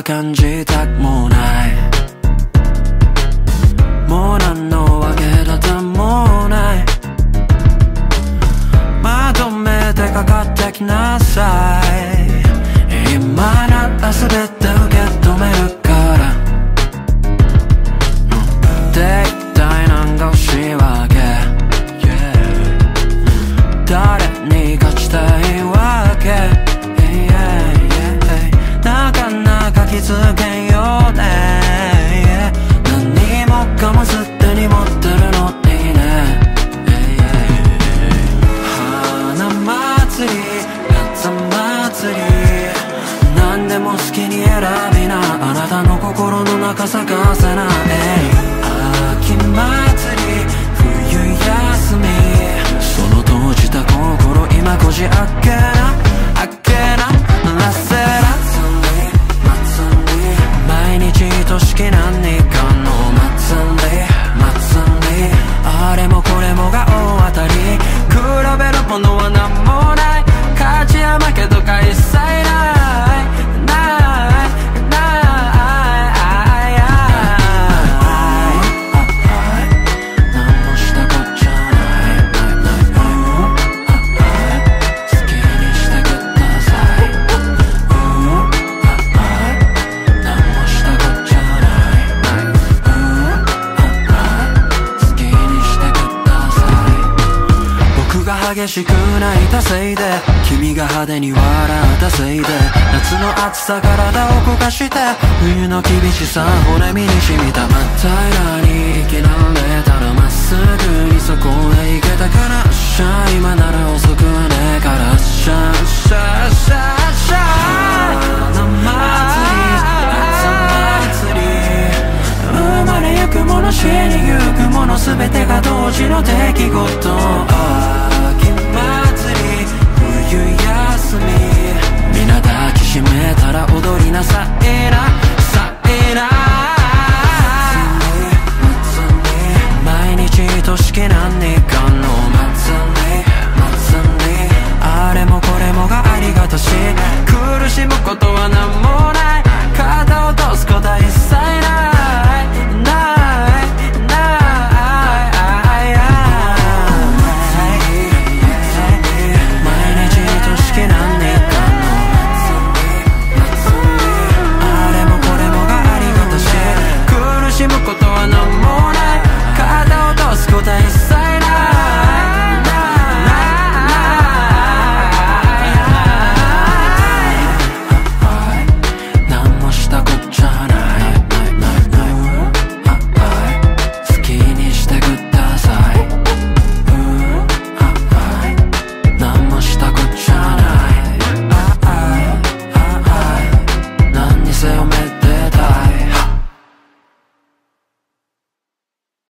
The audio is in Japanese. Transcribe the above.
感じたくもない。もう何のわけだともない。まとめてかかってきなさい。今なら全て受け止めるから。で一体何が欲しいわけ、誰に勝ちたいわけ、なかなか気づけんよね。何もかもすでに持ってるのにね。花祭り夏祭り何でも好きに選びな。あなたの心の中咲かせな。秋祭り冬休みその閉じた心今こじ開けな開けならせな。毎日愛しき何かの祭りあれもこれもが大当たり。比べるものは何もない。勝ちや負けとか一切ない何もしたこっちゃない。好きにしてください。何もしたこっちゃない。好きにしてください。僕が激しく泣いたせいで君が派手に笑ったせいで夏の暑さ体を焦がして冬の厳しさ骨身に染みた。真っ平らに生きられたらまっすぐにそこへ行けたから。しゃ今なら遅くはねえからシャーシャーシャーシャー。花祭り生まれゆくもの死にゆくもの全てが同時の出来事。秋祭り冬休み皆抱きしめたら踊りなさいな。